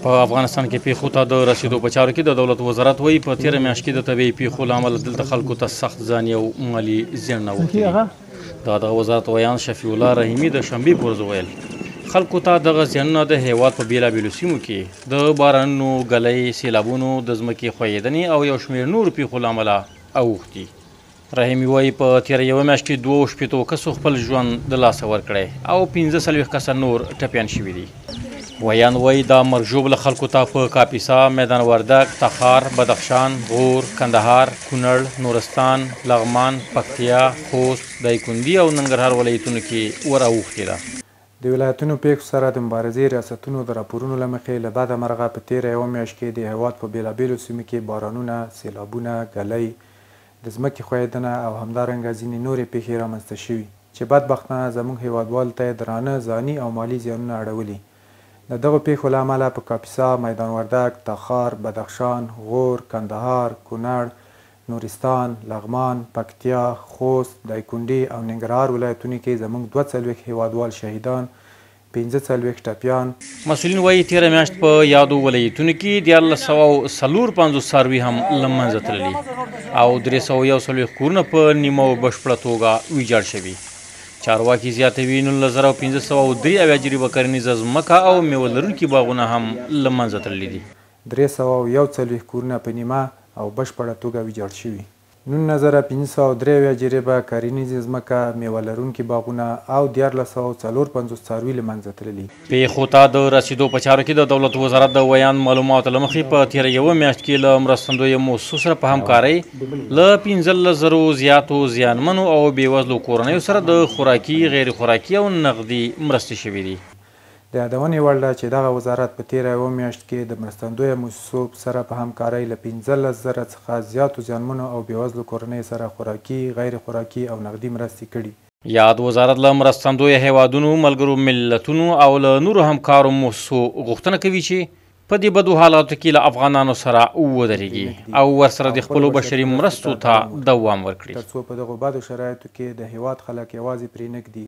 په افغانستان کې پیښو ته د رسیدو په چارو کې د دولت وزارت وایي په تېره میاشت کې د طبیعي پیښو له امله دلته خلکو ته سخت ځاني او مالي زیانونه اوښتي. د دغه وزارت ویان شفیع الله رحیمي د شنبې په ورځ ویل خلکو ته دغه زیانونه د هېواد په بېلابېلو سیمو کې د بارانونو، ږلۍ، سیلابونو، د ځمکې ښویېدنې او یو شمېر نورو پیښو له امله اوښتي. رحیمي وایي په تېره یوه میاشت کې 62 کسو خپل ژوند د لاسه ورکړی او 45 کسه نور ټپیان شوي دي. ویان وایي دا مرګ ژوبله خلکو ته په کاپیسا، میدان وردګ، تخار، بدخشان، غور، کندهار، کونړ، نورستان، لغمان، پکتیا، خوست، دایکنډي او ننګرهار ولایتونو کې ور اوښتې ده. د ولایتونو پیښو سره د مبارزې ریاستونو د راپورونو له مخې له بده مرغه په تېره یوه میاشت کې د هېواد په بېلابېلو سیمو کې بارانونه، سیلابونه، ږلۍ، د ځمکې ښویېدنه او همدارنګه ځینې نورې پیښې رامنځته شوي چې بدبختانه زموږ هېوادوالو ته یې درانه ځاني او مالي زیانونه اړولي. د دغو پیښو له امله په کاپیسا، میدان وردګ، تخار، بدخشان، غور، کندهار، کونړ، نورستان، لغمان، پکتیا، خوست، دایکنډي او ننګرهار ولایتونو کې زموږ 42 هېوادوال شهیدان، 45 ټپیان. مسؤلین وایي تېره میاشت په یادو ولایتونو کې 1454 څاروي هم له منځه تللي او 341 کورونه په نیمه بشپړه توګه ویجاړ شوي. چارواکي زیاتوي 19503 جریبه کرنیزه ځمکه او میوه لرونکي باغونه هم له منځه تللي دي. 341 کورونه په نیمه او بشپړه توګه ویجاړ شوي. 19503 جریبه کرنیزه ځمکه، میوه لرونکي باغونه او 1454 څاروي له منځه تللي. پیښو ته د رسیدو په چارو کې د دولت وزارت د ویان معلوماتو له مخې په تېره یوه میاشت کې له مرستندویه مؤسسو سره په همکارۍ له 15,000 زیاتو زیانمنو او بېوزلو کورنیو سره د خوراکي، غیر خوراکي او نغدي مرستې شوي دي. د یادونې وړ ده چې دغه وزارت په تېره یوه میاشت کې د مرستندویه مؤسسو سره په همکارۍ له 15,000 څخه زیاتو زیانمنو او بېوزلو کورنیو سره خوراکي، غیر خوراکي او نغدي مرستې کړي. یاد وزارت له مرستندویه هیوادونو، ملګرو ملتونو او له نورو همکارو مؤسسو غوښتنه کوي چې په دې بدو حالاتو کې له افغانانو سره ودرېږي او ورسره د خپلو بشري مرستو ته دوام ورکړي، ترڅو په دغو بدو شرایطو کې د هېواد خلک یوازې پرې نه ږدي.